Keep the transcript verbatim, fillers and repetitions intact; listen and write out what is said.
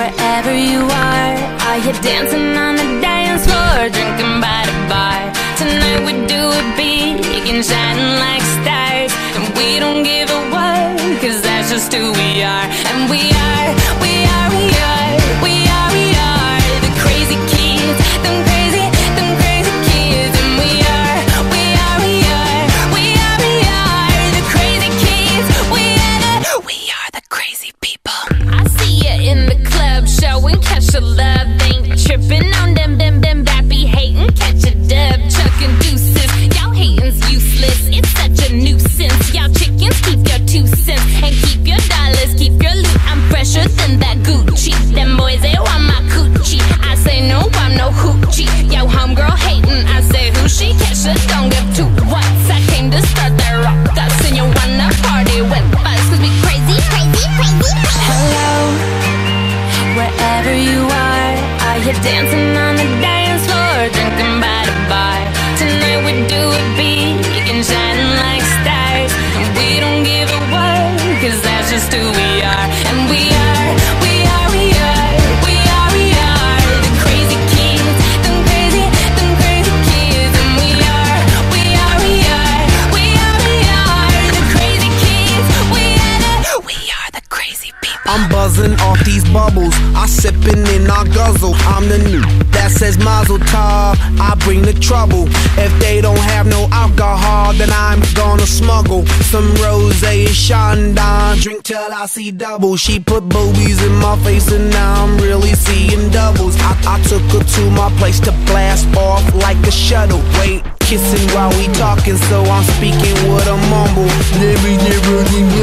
Wherever you are, are you dancing on the dance floor, drinking by the bar? Tonight we do it big and shining like stars, and we don't give a what, cause that's just who we are. And we are, we are, we are, we are, we are the crazy kids, them crazy, them crazy kids. And we are, we are, we are, we are, we are the crazy kids. We are the, we are the crazy people. I see you in the club, showing catch a love, ain't tripping on them, them, them bappy hating, catch a dub, chucking deuces. Y'all hating's useless, it's such a nuisance. Y'all chickens, keep your two cents and keep your dollars, keep your loot. I'm fresher than that Gucci. Them boys, they want my coochie. I say no, I'm no hoochie. Yo, homegirl hating, I say who she? Catch a don't give two whats. I came to start that rock us, and you wanna party with us, cause we crazy, crazy, crazy. Hello, wherever you are, are you dancing on the dance floor, drinking by the bar? Tonight we do it big and shining like stars, and we don't give a what, cause that's just who we are. And we are, we are, we are, we are, we are the crazy kids, them crazy, them crazy kids. And we are, we are, we are, we are, we are the crazy kids. We are the, we are the crazy people. I'm buzzing off these bubbles, I sippin' and I guzzle. I'm the new that says Mazel Tov, I bring the trouble. If they don't have no alcohol, then I'm gonna smuggle some rosé Chandon, drink till I see double. She put boobies in my face and now I'm really seeing doubles. I, I took her to my place to blast off like a shuttle. Wait, kissing while we talking, so I'm speaking with a mumble. Never, never,